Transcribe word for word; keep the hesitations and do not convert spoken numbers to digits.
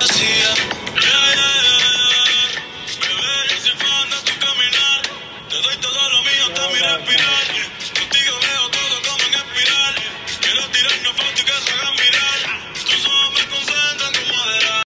fantasía. Yeah, yeah, yeah. Bebé, yo soy fan de tu caminar. Te doy todo lo mío hasta mi respirar. Contigo veo todo como en espiral. Quiero tirarnos fotos y que se hagan viral. Tus ojos